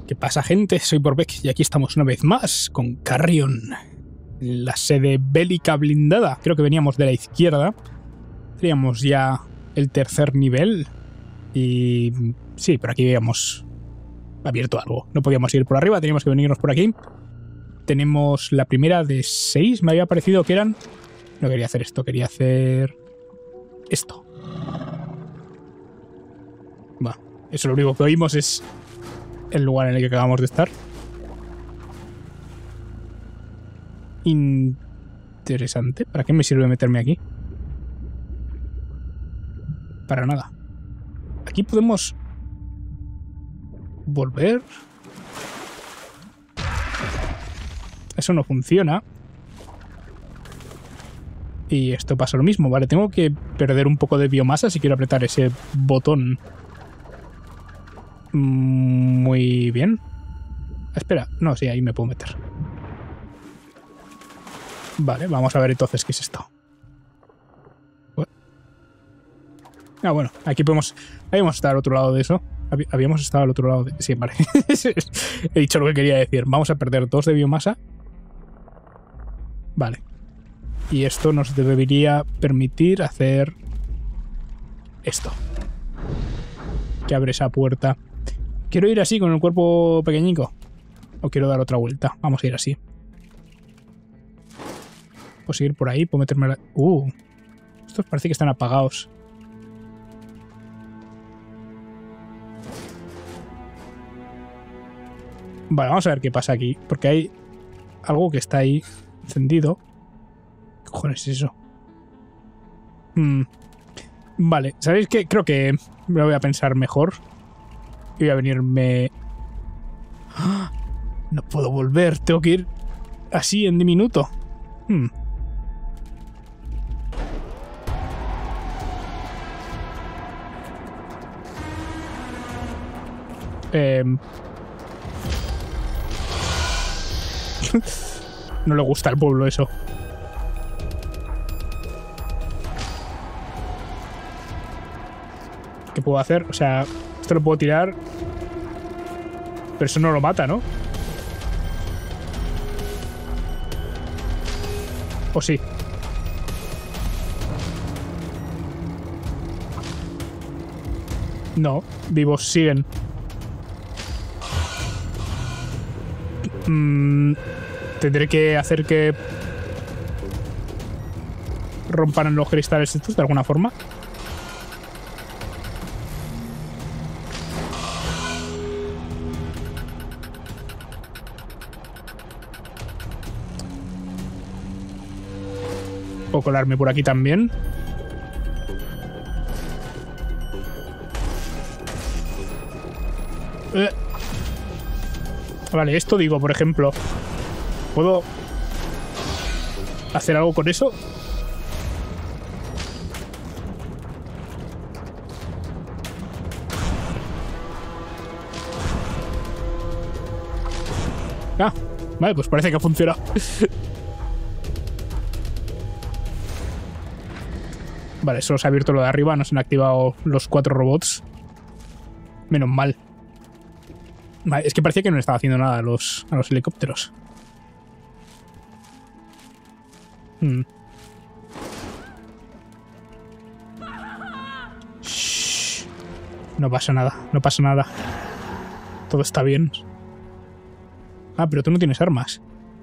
¿Qué pasa, gente? Soy Borbeck y aquí estamos una vez más con Carrion, la sede bélica blindada. Creo que veníamos de la izquierda. Teníamos ya el tercer nivel y sí, por aquí habíamos abierto algo. No podíamos ir por arriba, teníamos que venirnos por aquí. Tenemos la primera de 6, me había parecido que eran. No quería hacer esto, quería hacer esto. Bueno, eso lo único que oímos es el lugar en el que acabamos de estar. Interesante. ¿Para qué me sirve meterme aquí? Para nada. Aquí podemos volver. Eso no funciona. Y esto pasa lo mismo. Vale, tengo que perder un poco de biomasa si quiero apretar ese botón. Muy bien. Espera, no, sí, ahí me puedo meter. Vale, vamos a ver entonces qué es esto. Ah, bueno, aquí podemos... Habíamos estado al otro lado de eso. Habíamos estado al otro lado de... Sí, vale. He dicho lo que quería decir. Vamos a perder 2 de biomasa. Vale. Y esto nos debería permitir hacer... esto. Que abre esa puerta. ¿Quiero ir así con el cuerpo pequeñico? ¿O quiero dar otra vuelta? Vamos a ir así. Puedo seguir por ahí, puedo meterme... Estos parece que están apagados. Vale, vamos a ver qué pasa aquí. Porque hay algo que está ahí encendido. ¿Qué cojones es eso? Vale, ¿sabéis qué? Creo que me lo voy a pensar mejor. Y voy a venirme... ¡Ah! No puedo volver, tengo que ir así en diminuto. No le gusta al pueblo eso. ¿Qué puedo hacer? O sea, esto lo puedo tirar, pero eso no lo mata, ¿no? ¿O sí? No, vivos siguen. Tendré que hacer que rompan los cristales estos de alguna forma. Puedo colarme por aquí también. Vale, esto digo, por ejemplo, ¿puedo hacer algo con eso? Ah, vale, pues parece que ha funcionado. Vale, solo se ha abierto lo de arriba, no se han activado los 4 robots. Menos mal. Vale, es que parecía que no estaba haciendo nada a los helicópteros. Shh. No pasa nada, no pasa nada. Todo está bien. Ah, pero tú no tienes armas.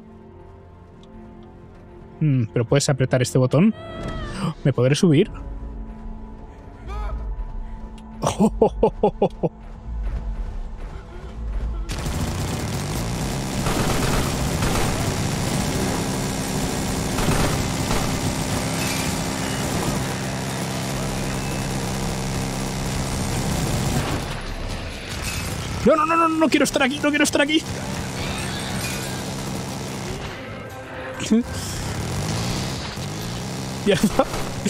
Pero puedes apretar este botón. ¿Me podré subir? No, no, no, no, no quiero estar aquí, no quiero estar aquí. Mierda.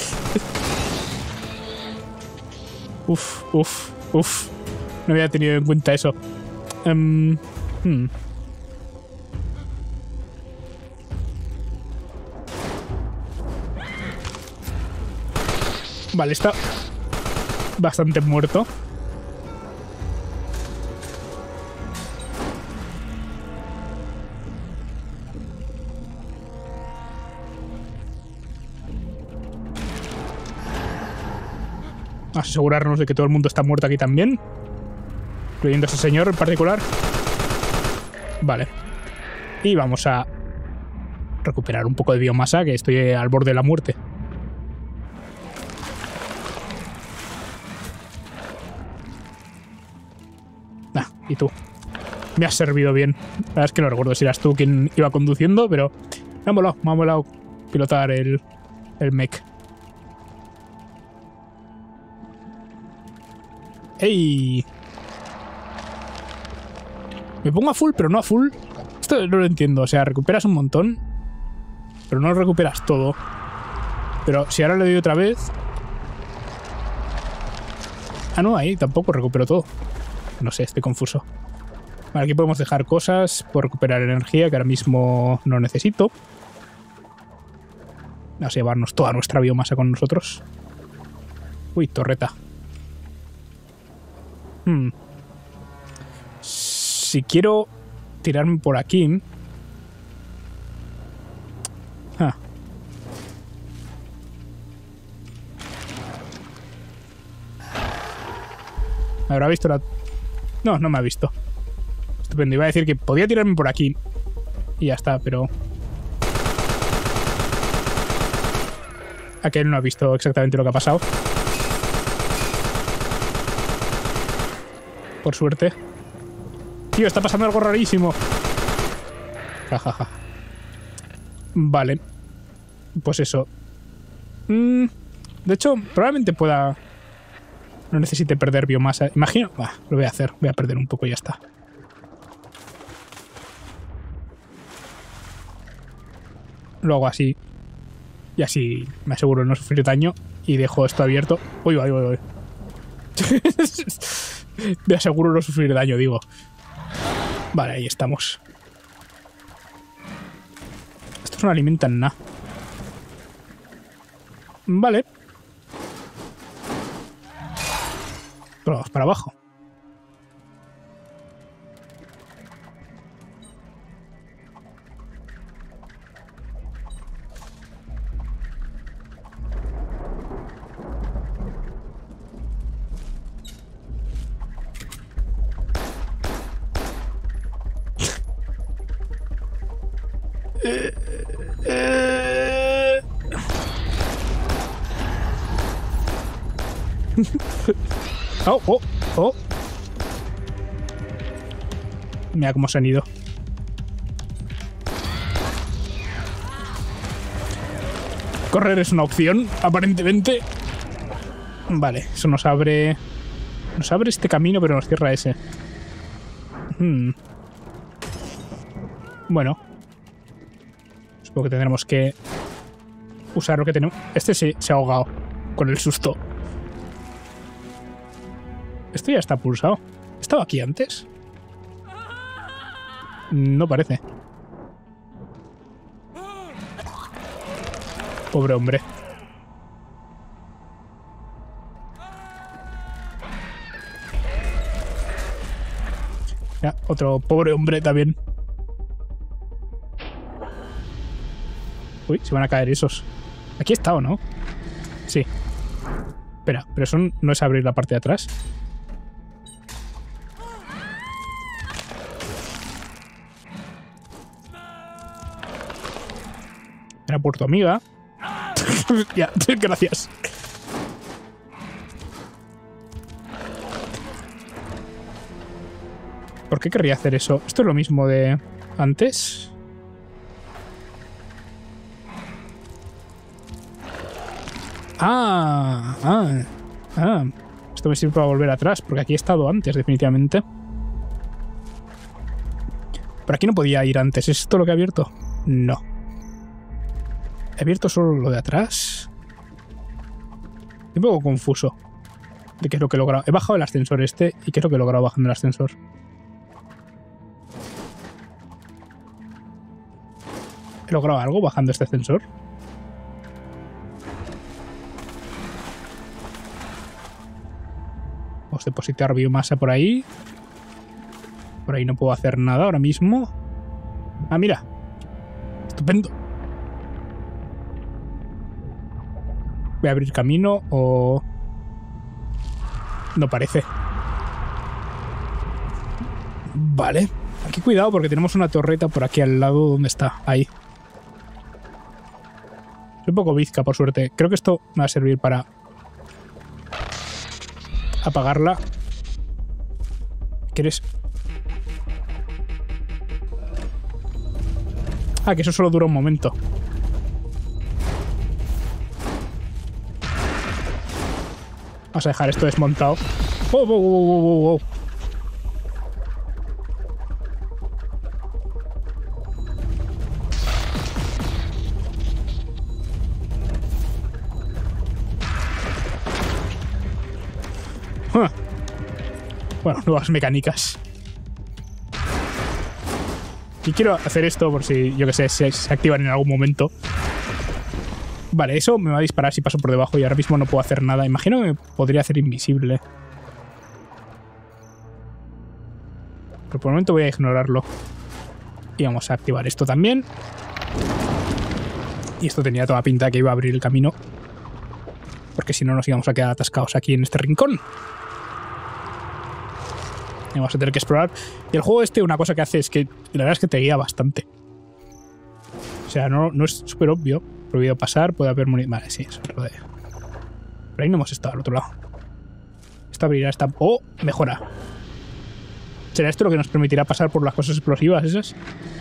Uf. No había tenido en cuenta eso. Vale, está bastante muerto. Asegurarnos de que todo el mundo está muerto aquí también. Incluyendo a ese señor en particular. Vale. Y vamos a recuperar un poco de biomasa, que estoy al borde de la muerte. Y tú. Me has servido bien. La verdad es que no recuerdo si eras tú quien iba conduciendo, pero me ha molado pilotar el mech. ¡Ey! Me pongo a full, pero no a full. Esto no lo entiendo. O sea, recuperas un montón, pero no recuperas todo. Pero si ahora le doy otra vez... Ah, no, ahí tampoco recupero todo. No sé, estoy confuso. Vale, aquí podemos dejar cosas por recuperar energía que ahora mismo no necesito. Vamos a llevarnos toda nuestra biomasa con nosotros. Uy, torreta. Si quiero tirarme por aquí... ¿Me habrá visto la...? No, no me ha visto. Estupendo. Iba a decir que podía tirarme por aquí y ya está, pero... Aquel no ha visto exactamente lo que ha pasado. Por suerte. Tío, está pasando algo rarísimo. Jajaja. Vale. Pues eso. De hecho, probablemente pueda... No necesite perder biomasa. Imagino... lo voy a hacer. Voy a perder un poco y ya está. Lo hago así. Y así me aseguro de no sufrir daño. Y dejo esto abierto. Uy. Me aseguro de no sufrir daño, digo. Vale, ahí estamos. Estos no alimentan nada. Vale. Pero vamos para abajo. Oh. Mira cómo se han ido. Correr es una opción, aparentemente. Vale, eso nos abre... Nos abre este camino, pero nos cierra ese. Bueno. Supongo que tendremos que usar lo que tenemos. Este se ha ahogado con el susto. Esto ya está pulsado. ¿Estaba aquí antes? No parece. Pobre hombre. Ya, otro pobre hombre también. Uy, se van a caer esos. Aquí he estado, ¿no? Sí. Espera, pero eso no es abrir la parte de atrás. Era por tu amiga. Ya, gracias. ¿Por qué querría hacer eso? Esto es lo mismo de antes. Esto me sirve para volver atrás, porque aquí he estado antes, definitivamente. Por aquí no podía ir antes. ¿Es esto lo que he abierto? No. ¿He abierto solo lo de atrás? Estoy un poco confuso de qué es lo que he logrado. He bajado el ascensor este y qué es lo que he logrado bajando el ascensor. ¿He logrado algo bajando este ascensor? Vamos a depositar biomasa por ahí. Por ahí no puedo hacer nada ahora mismo. Ah, mira. Estupendo. Voy a abrir camino o... No parece. Vale. Aquí cuidado porque tenemos una torreta por aquí al lado. ¿Dónde está? Ahí. Soy un poco bizca, por suerte. Creo que esto me va a servir para apagarla. ¿Quieres? Ah, que eso solo dura un momento. Vamos a dejar esto desmontado. ¡Oh, oh, oh, oh, oh! Bueno, nuevas mecánicas. Y quiero hacer esto por si, yo que sé, se activan en algún momento. Vale, eso me va a disparar si paso por debajo y ahora mismo no puedo hacer nada. Imagino que me podría hacer invisible. Pero por el momento voy a ignorarlo. Y vamos a activar esto también. Y esto tenía toda pinta que iba a abrir el camino. Porque si no nos íbamos a quedar atascados aquí en este rincón. Y vamos a tener que explorar. Y el juego este, una cosa que hace es que la verdad es que te guía bastante. O sea, no es súper obvio. Prohibido pasar, puede haber munición. Vale, sí, eso es lo de... Pero ahí no hemos estado al otro lado. Esto abrirá esta... ¡Oh! Mejora. ¿Será esto lo que nos permitirá pasar por las cosas explosivas esas?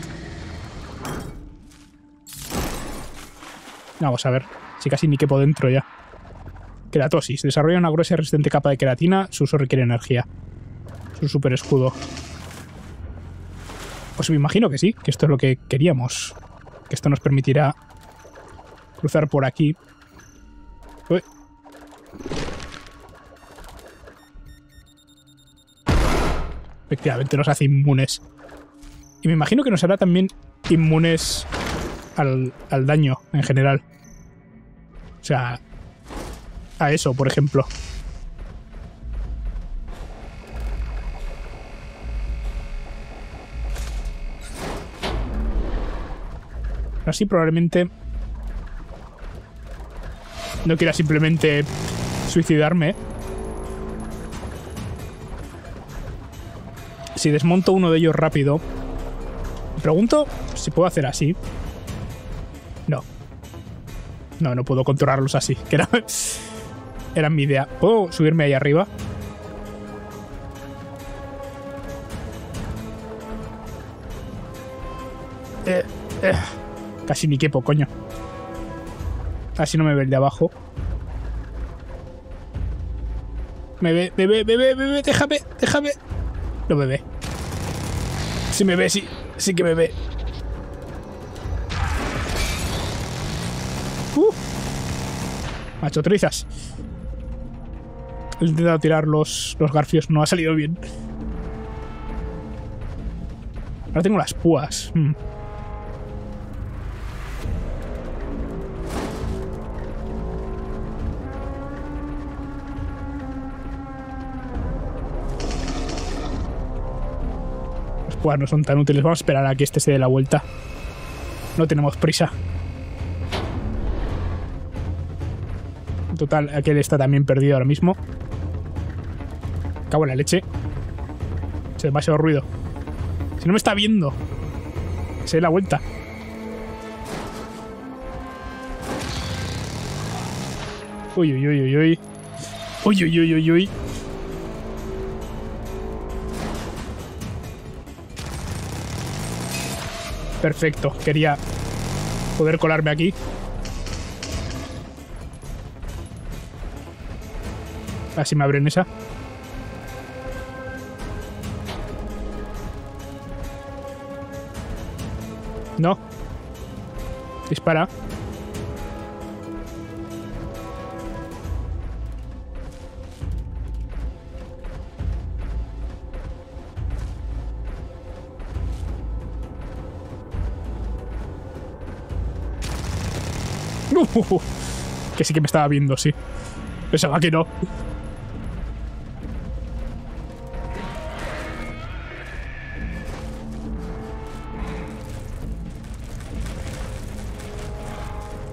Vamos a ver. Si casi ni quepo dentro ya. Queratosis. Desarrolla una gruesa y resistente capa de queratina. Su uso requiere energía. Es un super escudo. Pues me imagino que sí, que esto es lo que queríamos. Que esto nos permitirá cruzar por aquí. Uy. Efectivamente nos hace inmunes. Y me imagino que nos hará también inmunes al daño en general. O sea, a eso, por ejemplo. Así probablemente no quiera simplemente suicidarme. Si desmonto uno de ellos rápido, me pregunto si puedo hacer así. No. No puedo controlarlos así. Que era mi idea. ¿Puedo subirme ahí arriba? Casi ni quepo, coño. Así no me ve el de abajo. Me ve, déjame. No me ve. Si me ve, sí que me ve. Macho, trizas. He intentado tirar los garfios, no ha salido bien. Ahora tengo las púas. Las púas no son tan útiles. Vamos a esperar a que este se dé la vuelta. No tenemos prisa. Total, aquel está también perdido ahora mismo. Cago en la leche. Es demasiado ruido. Si no me está viendo. Se dé la vuelta. Uy. Uy. Perfecto. Quería poder colarme aquí. Así me abren esa. No. Dispara. Que sí que me estaba viendo, sí. Pensaba que no.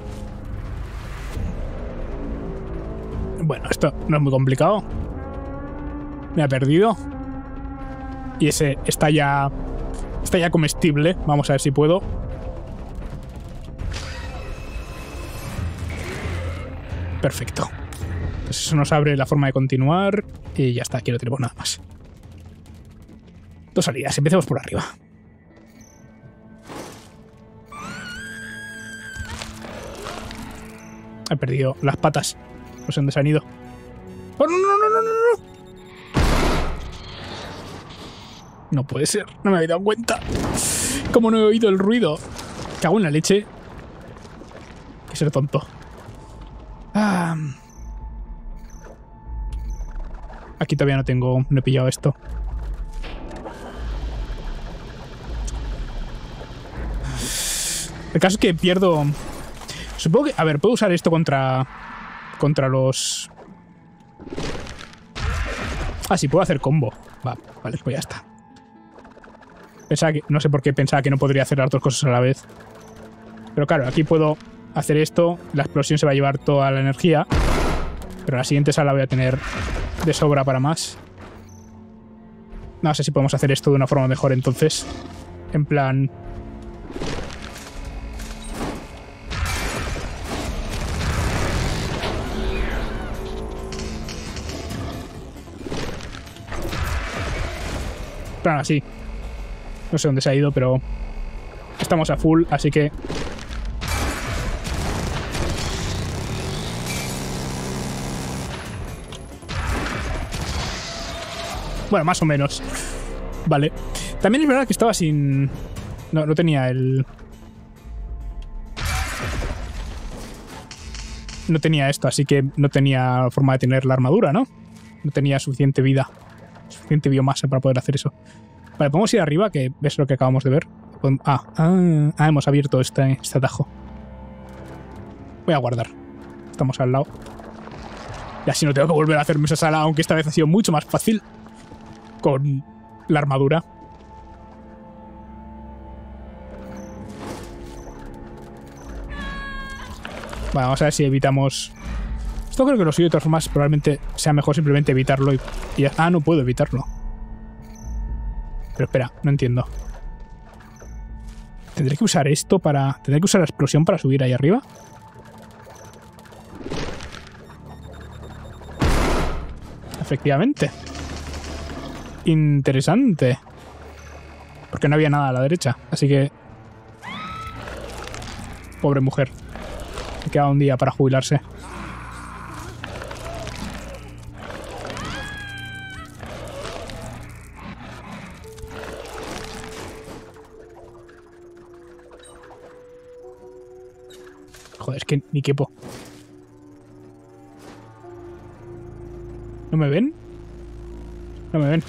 Bueno, esto no es muy complicado. Me ha perdido. Y ese está ya comestible. Vamos a ver si puedo. Perfecto. Entonces eso nos abre la forma de continuar. Y ya está, aquí no tenemos nada más. 2 salidas, empecemos por arriba. He perdido las patas. No sé dónde se han ido. ¡Oh, no, no, no, no, no! No puede ser, no me había dado cuenta. ¿Cómo no he oído el ruido? Cago en la leche. Hay que ser tonto. Aquí todavía no he pillado esto. El caso es que pierdo... Supongo que... A ver, puedo usar esto contra los... Ah, sí, puedo hacer combo. Vale, pues ya está. Pensaba que... No sé por qué pensaba que no podría hacer las 2 cosas a la vez. Pero claro, aquí puedo hacer esto. La explosión se va a llevar toda la energía. Pero la siguiente sala voy a tener de sobra para más. No sé si podemos hacer esto de una forma mejor entonces. En plan... plan así. No sé dónde se ha ido, pero... Estamos a full, así que... Bueno, más o menos. Vale. También es verdad que estaba sin... No tenía el... No tenía esto, así que no tenía forma de tener la armadura, ¿no? No tenía suficiente vida. Suficiente biomasa para poder hacer eso. Vale, podemos ir arriba, que es lo que acabamos de ver. Hemos abierto este atajo. Voy a guardar. Estamos al lado. Y así no tengo que volver a hacerme esa sala, aunque esta vez ha sido mucho más fácil. Con la armadura. Vale, vamos a ver si evitamos... Esto creo que lo sigo de todas formas. Probablemente sea mejor simplemente evitarlo y ya... Ah, no puedo evitarlo. Pero espera, no entiendo. ¿Tendré que usar esto para... ¿Tendré que usar la explosión para subir ahí arriba? Efectivamente. Interesante. Porque no había nada a la derecha, así que... Pobre mujer. Me queda un día para jubilarse. Joder, es que ni quepo. ¿No me ven? No me ven.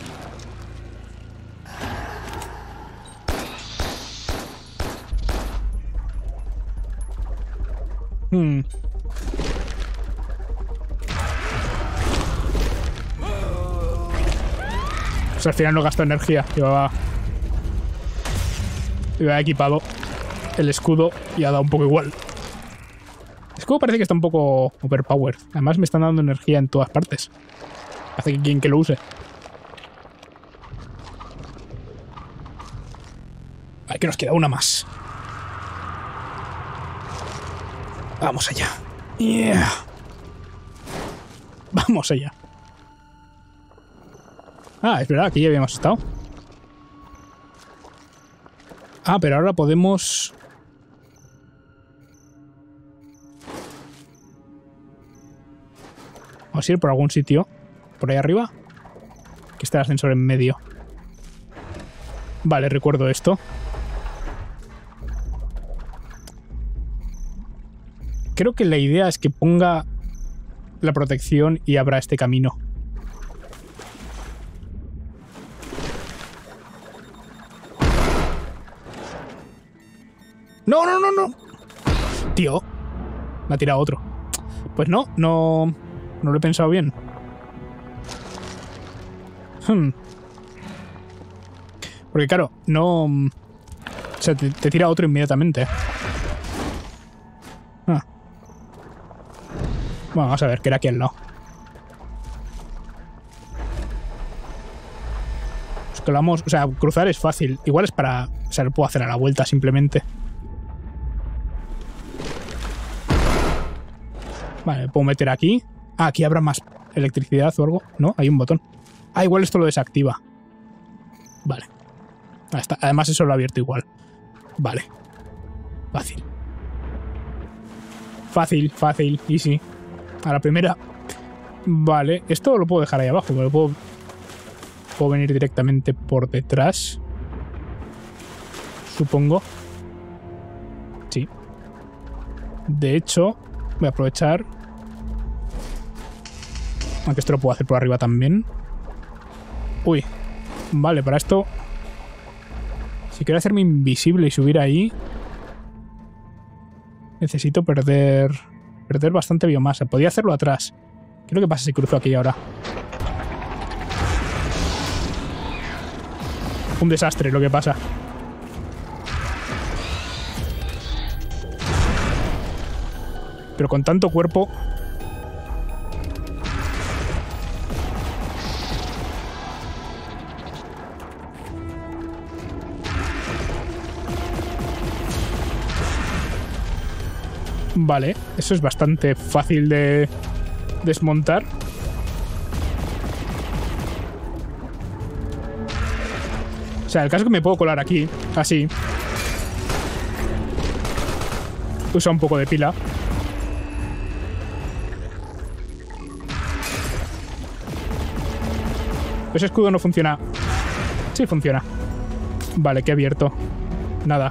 Pues al final no gasto energía. Llevaba equipado el escudo y ha dado un poco igual. El escudo parece que está un poco overpowered. Además me están dando energía en todas partes. Hace que quien que lo use. Vale, que nos queda una más. Vamos allá. Yeah. Vamos allá. Ah, es verdad, aquí ya habíamos estado. Ah, pero ahora podemos... Vamos a ir por algún sitio. Por ahí arriba. Que está el ascensor en medio. Vale, recuerdo esto. Creo que la idea es que ponga la protección y abra este camino. ¡No, no, no, no! Tío, me ha tirado otro. Pues no lo he pensado bien. Porque claro, no... O sea, te tira otro inmediatamente. Bueno, vamos a ver, que era aquí al lado. Clavamos, o sea, cruzar es fácil. Igual es para... O sea, lo puedo hacer a la vuelta simplemente. Vale, me puedo meter aquí. Ah, aquí habrá más electricidad o algo. No, hay un botón. Ah, igual esto lo desactiva. Vale. Ahí está. Además eso lo ha abierto igual. Vale. Fácil. Fácil, fácil. Easy. A la primera. Vale. Esto lo puedo dejar ahí abajo. Me lo puedo venir directamente por detrás. Supongo. Sí. De hecho, voy a aprovechar. Aunque esto lo puedo hacer por arriba también. Uy. Vale, para esto... Si quiero hacerme invisible y subir ahí... Necesito perder bastante biomasa. Podría hacerlo atrás. ¿Qué es lo que pasa si cruzo aquí ahora? Un desastre lo que pasa. Pero con tanto cuerpo... Vale, eso es bastante fácil de desmontar. O sea, el caso es que me puedo colar aquí, así. Usa un poco de pila. Ese escudo no funciona. Sí, funciona. Vale, que he abierto. Nada.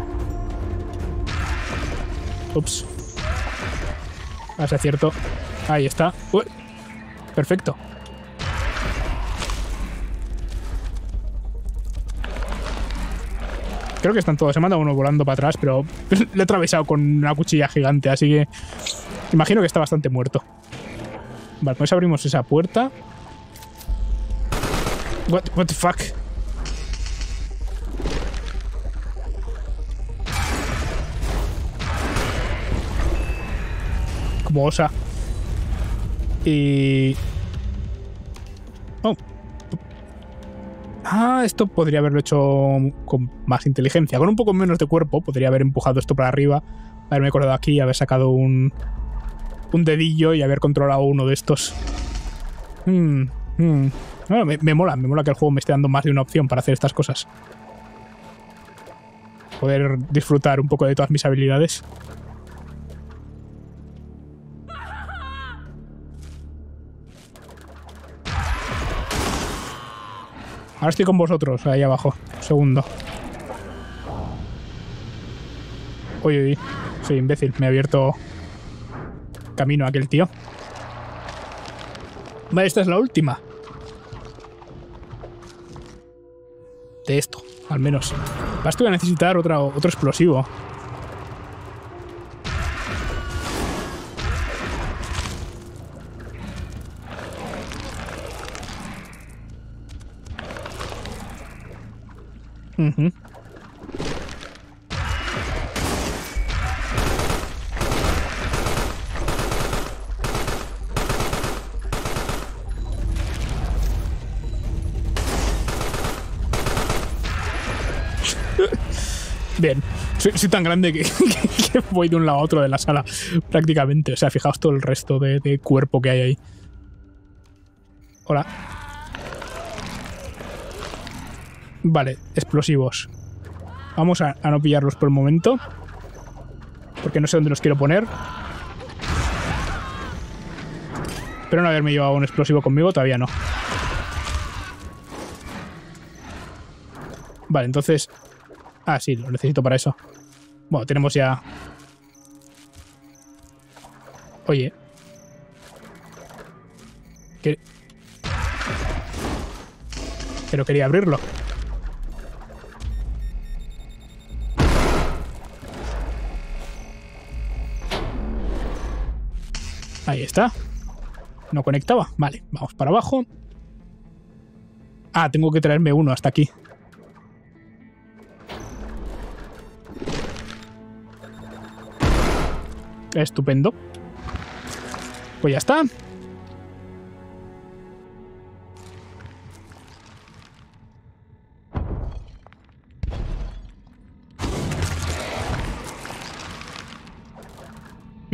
Ups. A ver si acierto. Ahí está. Uy. Perfecto. Creo que están todos. Se manda uno volando para atrás, pero le he atravesado con una cuchilla gigante, así que imagino que está bastante muerto. Vale, pues abrimos esa puerta. What the fuck? Como osa. Y... Oh. Ah, esto podría haberlo hecho con más inteligencia. Con un poco menos de cuerpo podría haber empujado esto para arriba, haberme acordado aquí, haber sacado un dedillo y haber controlado uno de estos. Bueno, me mola que el juego me esté dando más de una opción para hacer estas cosas. Poder disfrutar un poco de todas mis habilidades. Ahora estoy con vosotros, ahí abajo. Un segundo. Uy, uy. Soy imbécil. Me ha abierto camino a aquel tío. Vale, esta es la última. De esto, al menos. Basta voy a necesitar otro explosivo. Bien, soy tan grande que voy de un lado a otro de la sala prácticamente. O sea, fijaos todo el resto de cuerpo que hay ahí. Hola. Vale, explosivos. Vamos a no pillarlos por el momento, porque no sé dónde los quiero poner. Pero no haberme llevado un explosivo conmigo, todavía no. Vale, entonces... Ah, sí, lo necesito para eso. Bueno, tenemos ya... Oye. Pero quería abrirlo. Ahí está. No conectaba. Vale, vamos para abajo. Ah, tengo que traerme uno hasta aquí. Estupendo. Pues ya está.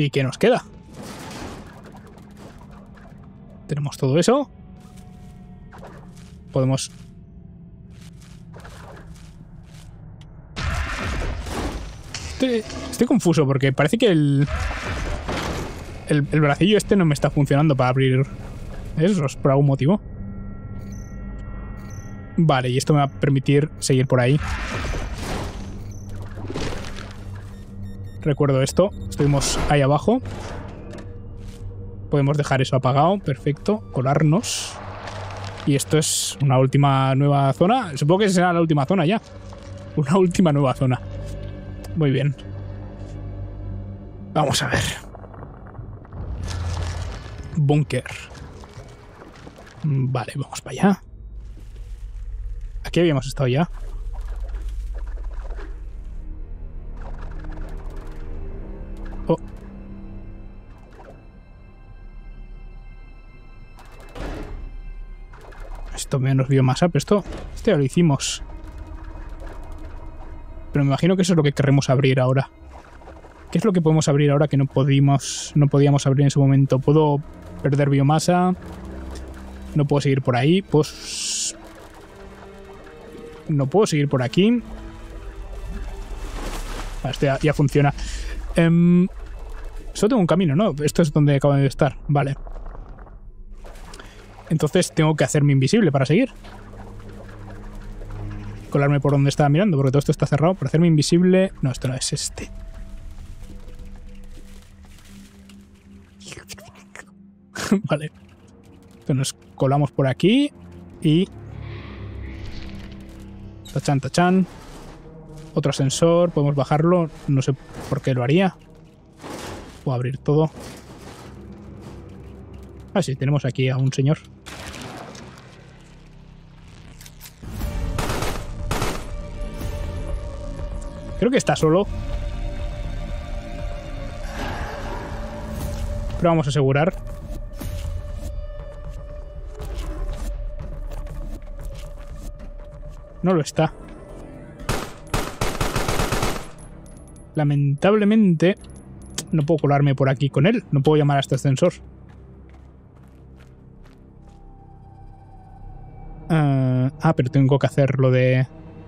¿Y qué nos queda? Tenemos todo eso. Podemos... Estoy confuso porque parece que el bracillo este no me está funcionando para abrir esos por algún motivo. Vale, y esto me va a permitir seguir por ahí. Recuerdo esto. Estuvimos ahí abajo. Podemos dejar eso apagado. Perfecto. Colarnos. Y esto es una última nueva zona. Supongo que será la última zona ya. Una última nueva zona. Muy bien. Vamos a ver. Búnker. Vale, vamos para allá. Aquí habíamos estado ya. Oh. Esto menos biomasa, pero esto ya lo hicimos. Pero me imagino que eso es lo que querremos abrir ahora. ¿Qué es lo que podemos abrir ahora que no podíamos abrir en ese momento? ¿Puedo perder biomasa? No puedo seguir por ahí. Pues... no puedo seguir por aquí. Esto ya funciona. Solo tengo un camino, ¿no? Esto es donde acabo de estar. Vale. Entonces tengo que hacerme invisible para seguir. Colarme por donde estaba mirando, porque todo esto está cerrado. Para hacerme invisible... No, esto no es este. Vale. Entonces nos colamos por aquí y... Tachan, tachan. Otro ascensor, podemos bajarlo. No sé por qué lo haría. Puedo abrir todo. Ah, sí, tenemos aquí a un señor. Creo que está solo. Pero vamos a asegurar. No lo está. Lamentablemente no puedo colarme por aquí con él. No puedo llamar a este ascensor. Pero tengo que hacer lo de...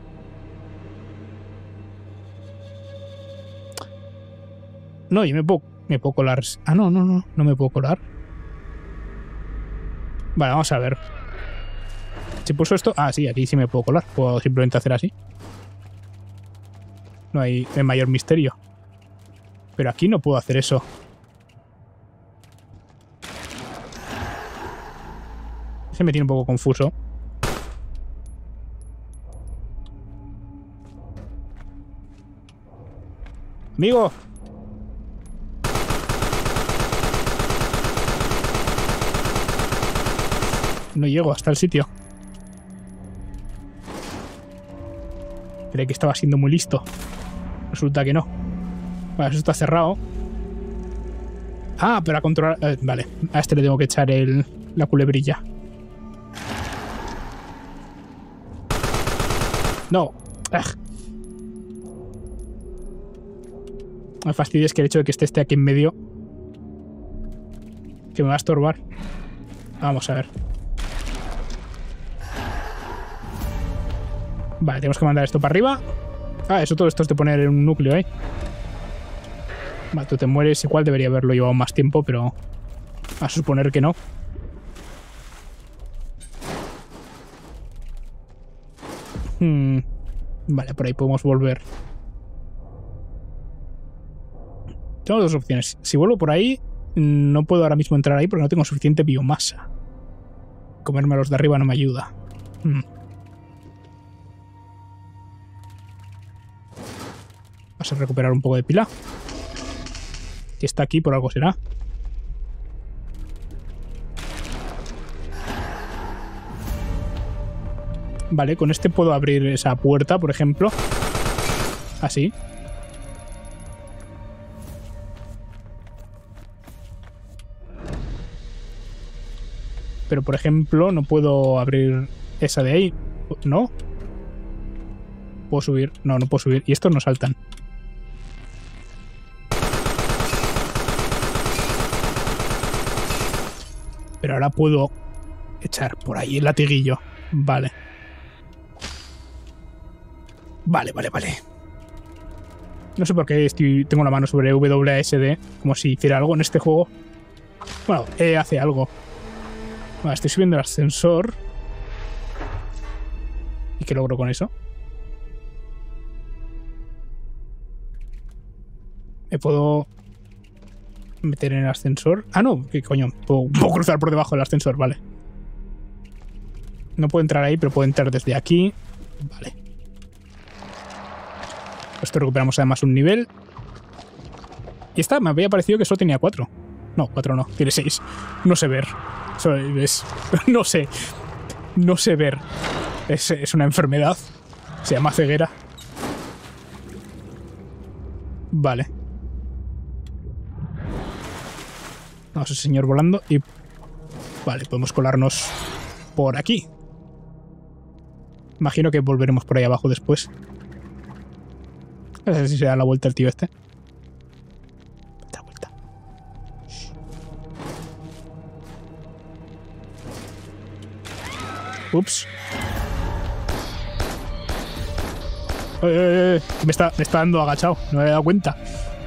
No, yo me puedo colar. Ah, no me puedo colar. Vale, vamos a ver. Si pulso esto... Ah, sí, aquí sí me puedo colar. Puedo simplemente hacer así. No hay mayor misterio. Pero aquí no puedo hacer eso. Se me tiene un poco confuso. ¡Amigo! No llego hasta el sitio. Creí que estaba siendo muy listo. Resulta que no. Vale, eso está cerrado. Ah, pero a controlar... vale, a este le tengo que echar la culebrilla. No. Me fastidia es que el hecho de que esté aquí en medio, que me va a estorbar. Vamos a ver. Vale, tenemos que mandar esto para arriba. Ah, eso todo esto es de poner un núcleo ahí. Vale, tú te mueres. Igual debería haberlo llevado más tiempo, pero a suponer que no. Vale, por ahí podemos volver. Tengo dos opciones. Si vuelvo por ahí, no puedo ahora mismo entrar ahí porque no tengo suficiente biomasa. Comerme a los de arriba no me ayuda. Vamos a recuperar un poco de pila. Si está aquí, por algo será. Vale, con este puedo abrir esa puerta, por ejemplo. Así. Pero, por ejemplo, no puedo abrir esa de ahí. ¿No? ¿Puedo subir? No, no puedo subir. Y estos no saltan. Pero ahora puedo echar por ahí el latiguillo. Vale. Vale. No sé por qué tengo la mano sobre WASD, como si hiciera algo en este juego. Bueno, hace algo. Vale, estoy subiendo el ascensor. ¿Y qué logro con eso? ¿Me puedo meter en el ascensor? Ah, no, ¿qué coño? Puedo cruzar por debajo del ascensor, vale. No puedo entrar ahí, pero puedo entrar desde aquí. Vale. Esto recuperamos además un nivel. Y esta me había parecido que solo tenía 4. No, 4 no, tiene 6. No sé ver. No sé. No sé ver. Es una enfermedad. Se llama ceguera. Vale. Vamos, ese señor volando y... Vale, podemos colarnos por aquí. Imagino que volveremos por ahí abajo después. A ver si se da la vuelta el tío este. Da vuelta. Ups. Me está dando agachado. No me había dado cuenta.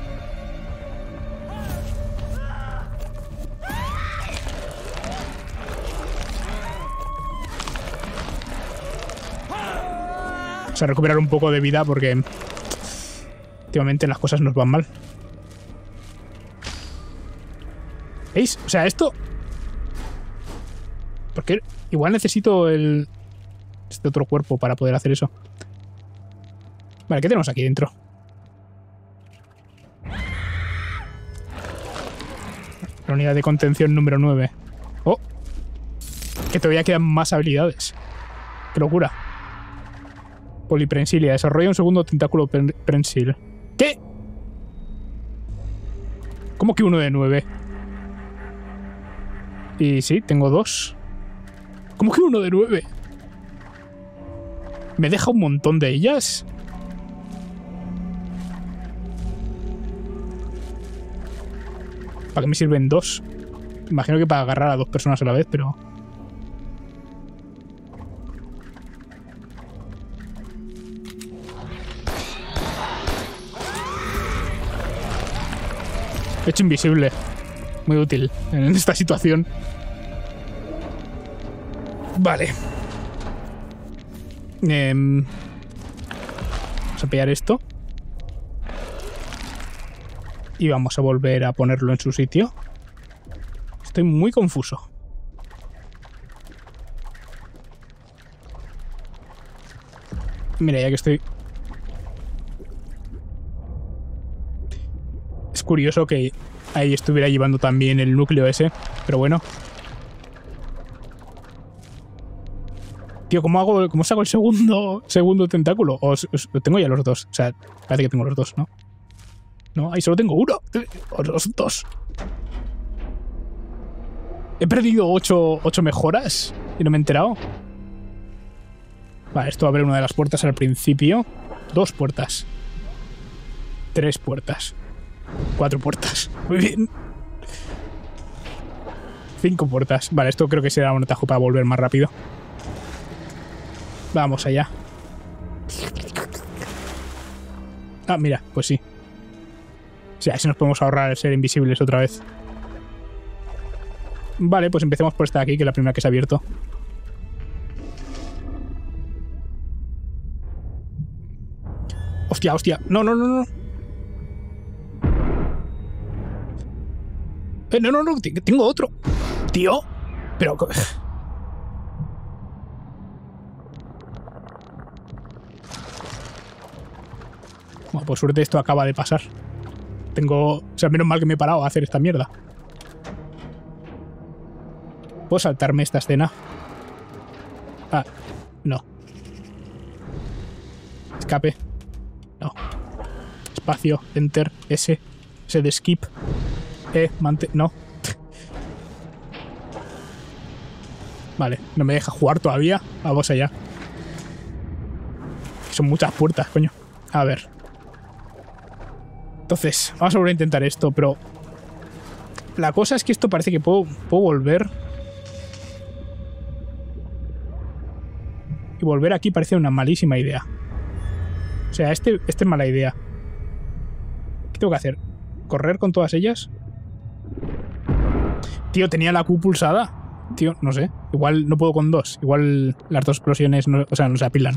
Vamos a recuperar un poco de vida porque últimamente las cosas nos van mal. ¿Veis? O sea, esto... Porque igual necesito este otro cuerpo para poder hacer eso. Vale, ¿qué tenemos aquí dentro? La unidad de contención número 9. ¡Oh! Que todavía quedan más habilidades. ¡Qué locura! Poliprensilia. Desarrolla un segundo tentáculo prensil. ¿Qué? ¿Cómo que 1 de 9? Y sí, tengo 2. ¿Cómo que 1 de 9? ¿Me deja un montón de ellas? ¿Para qué me sirven 2? Imagino que para agarrar a 2 personas a la vez, pero... Hecho invisible. Muy útil en esta situación. Vale. Vamos a pillar esto. Y vamos a volver a ponerlo en su sitio. Estoy muy confuso. Mira, ya que estoy... Es curioso que ahí estuviera llevando también el núcleo ese. Pero bueno. Tío, ¿cómo saco el segundo tentáculo? O tengo ya los 2. O sea, parece que tengo los 2, ¿no? No, ahí solo tengo 1. O los 2. He perdido 8 mejoras y no me he enterado. Vale, esto abre una de las puertas al principio. 2 puertas. 3 puertas. 4 puertas. Muy bien. 5 puertas. Vale, esto creo que será un atajo para volver más rápido. Vamos allá. Ah, mira, pues sí. O sea, así nos podemos ahorrar el ser invisibles otra vez. Vale, pues empecemos por esta de aquí, que es la primera que se ha abierto. Hostia, hostia. No. No, tengo otro. Tío. Pero... Bueno, por suerte esto acaba de pasar. O sea, menos mal que me he parado a hacer esta mierda. ¿Puedo saltarme esta escena? Ah, no. Escape. No. Espacio, enter, S de skip. No. Vale, no me deja jugar todavía. Vamos allá. Son muchas puertas, coño. A ver. Entonces, vamos a volver a intentar esto, pero... La cosa es que esto parece que puedo volver Y volver aquí parece una malísima idea. O sea, este es mala idea. ¿Qué tengo que hacer? ¿Correr con todas ellas? Tío, tenía la Q pulsada. Tío, no sé. Igual no puedo con dos. Igual las dos explosiones no, o sea, no se apilan.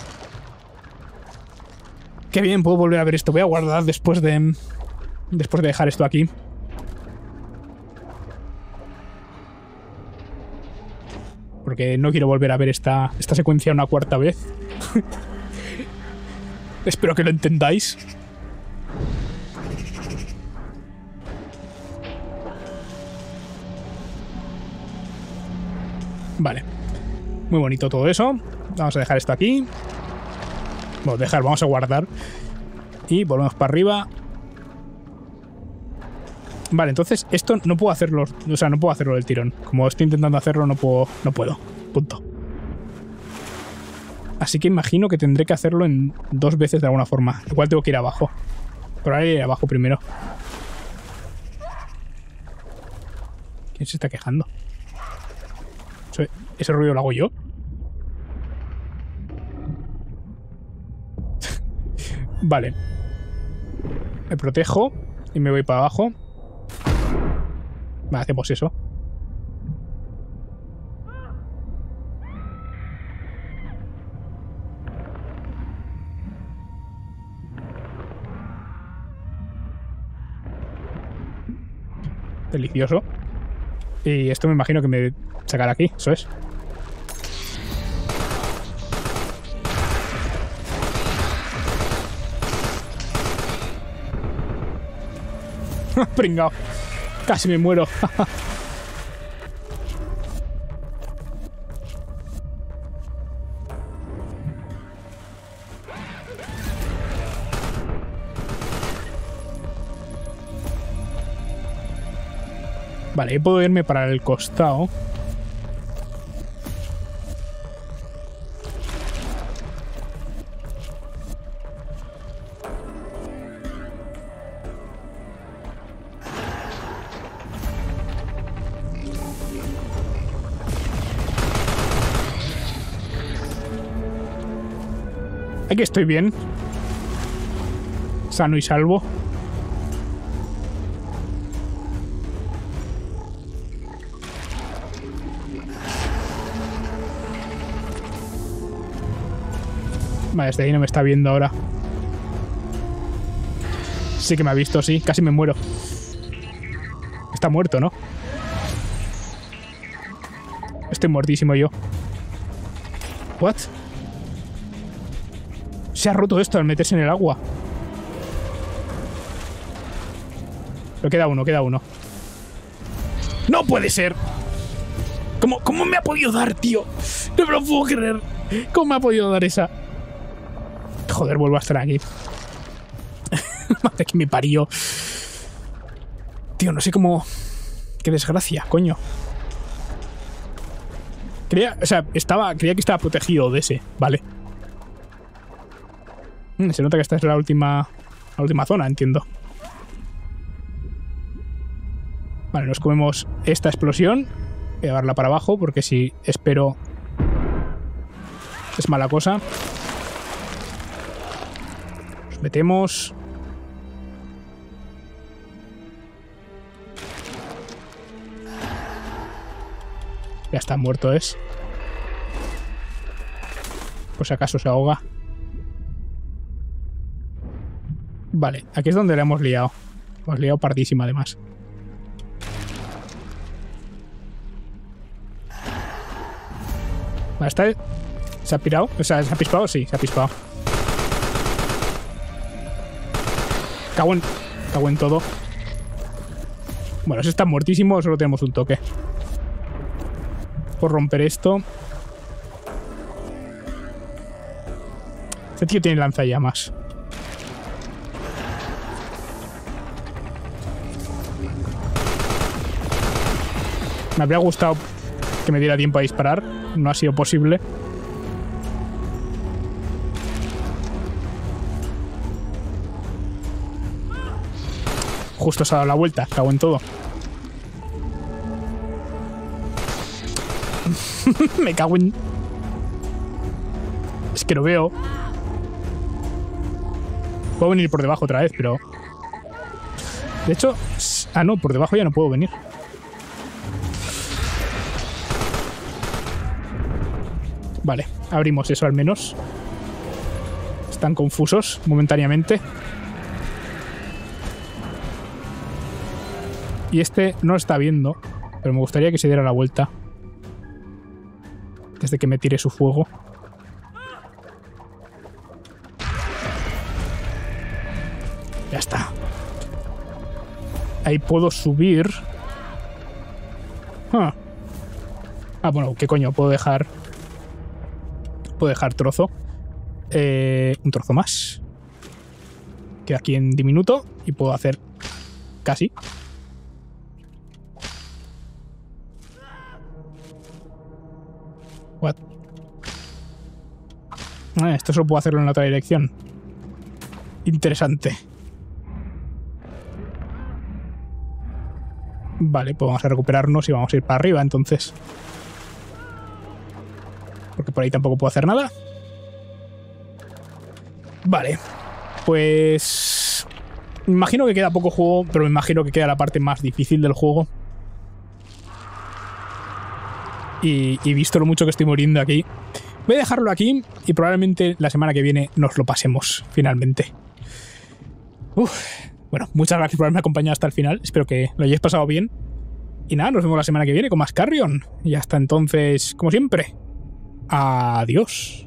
Qué bien, puedo volver a ver esto. Voy a guardar después de dejar esto aquí. Porque no quiero volver a ver esta secuencia una cuarta vez. Espero que lo entendáis. Vale. Muy bonito todo eso. Vamos a dejar esto aquí. Vamos a guardar. Y volvemos para arriba. Vale, entonces esto no puedo hacerlo. O sea, no puedo hacerlo del tirón. Como estoy intentando hacerlo, no puedo. Punto. Así que imagino que tendré que hacerlo en 2 veces de alguna forma. Igual tengo que ir abajo. Pero ahora iré abajo primero. ¿Quién se está quejando? ¿Ese ruido lo hago yo? Vale. Me protejo y me voy para abajo. Vale, hacemos eso. Delicioso. Y esto me imagino que me sacará aquí, eso es. Pringao. Casi me muero. Vale, puedo irme para el costado. Aquí estoy bien. Sano y salvo. Vale, desde ahí no me está viendo ahora. Sí que me ha visto, sí. Casi me muero. Está muerto, ¿no? Estoy muertísimo yo. ¿What? Se ha roto esto al meterse en el agua. Pero queda uno. ¡No puede ser! ¿Cómo me ha podido dar, tío? No me lo puedo creer. ¿Cómo me ha podido dar esa? Joder, vuelvo a estar aquí. Madre que me parió. Tío, no sé cómo... Qué desgracia, coño. Creía que estaba protegido de ese. Vale. Se nota que esta es la última zona, entiendo. Vale, nos comemos esta explosión. Voy a llevarla para abajo porque si espero es mala cosa. Nos metemos. Ya está muerto, es. Por si acaso se ahoga. Vale, aquí es donde le hemos liado. Hemos liado pardísima, además. Vale, está... ¿Se ha pirado? O sea, ¿se ha pispado? Sí, se ha pispado. Cago en todo. Bueno, si está muertísimo, solo tenemos un toque. Por romper esto. Este tío tiene lanzallamas. Me habría gustado que me diera tiempo a disparar. No ha sido posible. Justo se ha dado la vuelta. Cago en todo. Me cago en... Es que lo veo. Puedo venir por debajo otra vez, pero... De hecho... Ah, no, por debajo ya no puedo venir. Vale, abrimos eso al menos. Están confusos momentáneamente. Y este no está viendo, pero me gustaría que se diera la vuelta desde que me tire su fuego. Ya está. Ahí puedo subir. Ah, bueno, ¿qué coño? Puedo dejar trozo. Un trozo más. Queda aquí en diminuto y puedo hacer casi. What? Esto solo puedo hacerlo en la otra dirección. Interesante. Vale, pues vamos a recuperarnos y vamos a ir para arriba entonces. Porque por ahí tampoco puedo hacer nada. Vale. Pues... Me imagino que queda poco juego, pero me imagino que queda la parte más difícil del juego. Y visto lo mucho que estoy muriendo aquí, voy a dejarlo aquí y probablemente la semana que viene nos lo pasemos finalmente. Bueno, muchas gracias por haberme acompañado hasta el final. Espero que lo hayáis pasado bien. Y nada, nos vemos la semana que viene con más Carrion. Y hasta entonces, como siempre, adiós.